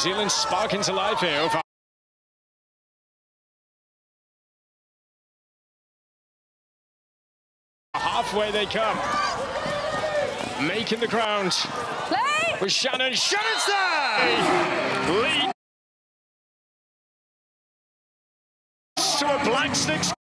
Zeland spark into life here. Halfway they come. Making the ground. Play! With Shannon. Shannon's there! Lead to a black stick.